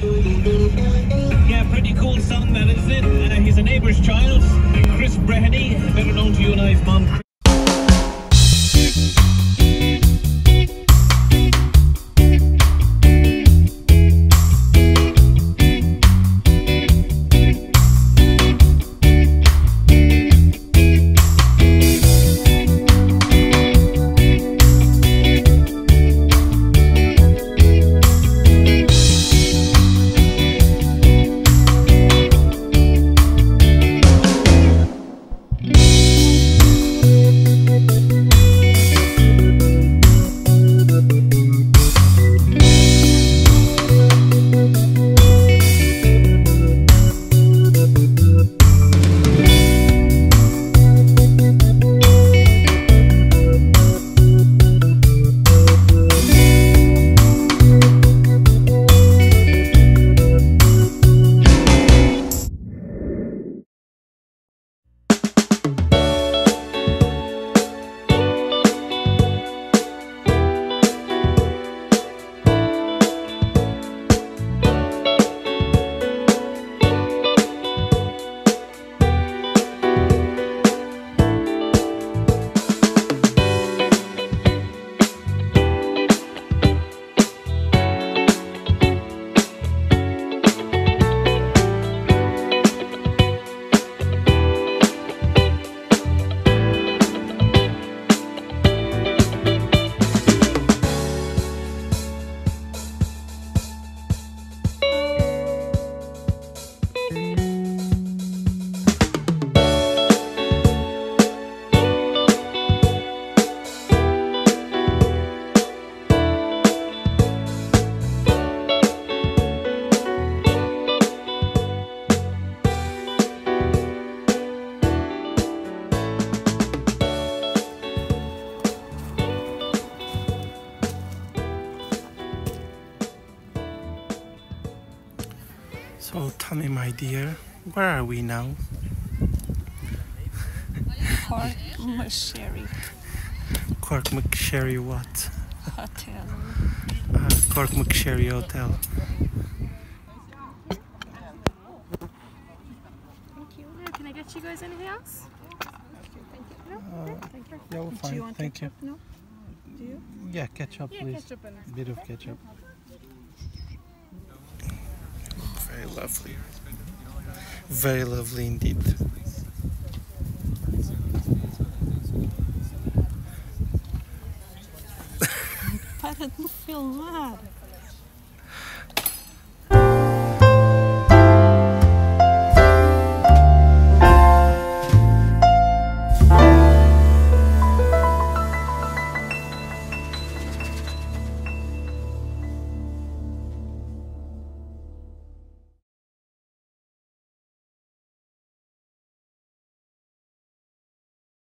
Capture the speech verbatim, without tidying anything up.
Yeah, pretty cool song that, isn't it? Uh, he's a neighbour's child, Chris Breheny, better known to you and I's mum. So tell me, my dear, where are we now? Cork McSherry Cork McSherry what? Hotel. Uh, Cork McSherry Hotel. Thank you. Can I get you guys anything else? No? Uh, Thank you. yeah, we're Do fine. you want Thank ketchup? you. No? Do you? Yeah, ketchup, Yeah, please. ketchup and A bit of ketchup. Very lovely. Very lovely indeed. Para de me filmar.